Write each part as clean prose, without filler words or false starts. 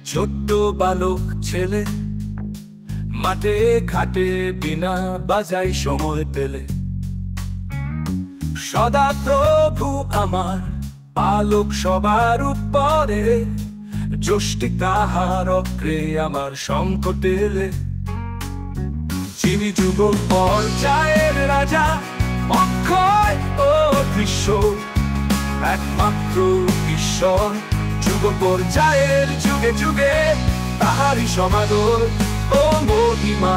ছোট্ট বালক ছেলে মাঠে ঘাটে বিনা বাজাই সময় পেলে। সদা প্রভু আমার পালক সবার উপরে, যষ্টি তাহার অগ্রে আমার সংকট এলে। যিনি যুগ পর্যায়ের রাজা, অক্ষয় ও দৃশ্য, একমাত্র ঈশ্বর। যুগ পর্যায়ের যুগে যুগে তাহারই সমাদর ও মহিমা।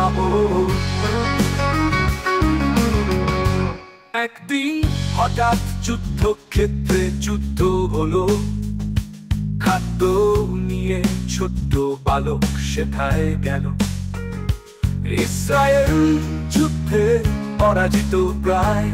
একদিন হঠাৎ যুদ্ধক্ষেত্রে যুদ্ধ হলো, খাদ্য নিয়ে ছোট্ট বালক সেথায় গেল। ইসরায়েল যুদ্ধে পরাজিত প্রায়,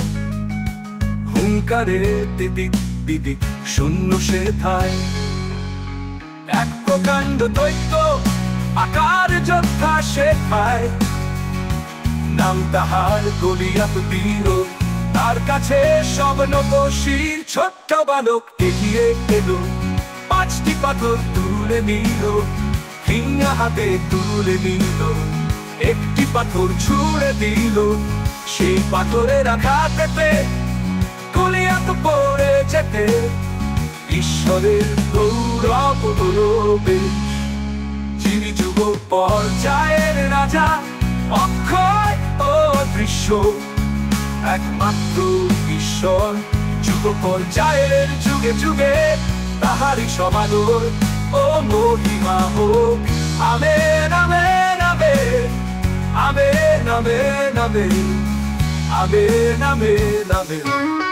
হুঙ্কারে দিদিক বিদিক শূন্য সেথায়। এক প্রকাণ্ড দৈত্য আকার যোদ্ধা সেথায়, নাম তাহার গলিয়াত বীর। তার কাছে সব নবশীর ছোট্ট বালক এগিয়ে এলো, 5টি পাথর তুলে নিল, ফিঙ্গা হাতে তুলে নিল। একটি পাথর ছুঁড়ে দিল, সেই পাথরের আঘাতে গলিয়াত পড়ে যেতে ঈশ্বরের গৌরব গৌরবে। যিনি যুগ পর্যায়ের রাজা, অক্ষয় ও দৃশ্য, একমাত্র ঈশ্বর। যুগ পর্যায়ের যুগে যুগে তাহারই সমাদর ও মহিমা হোক। Amen amen amen amen amen amen amen amen amen.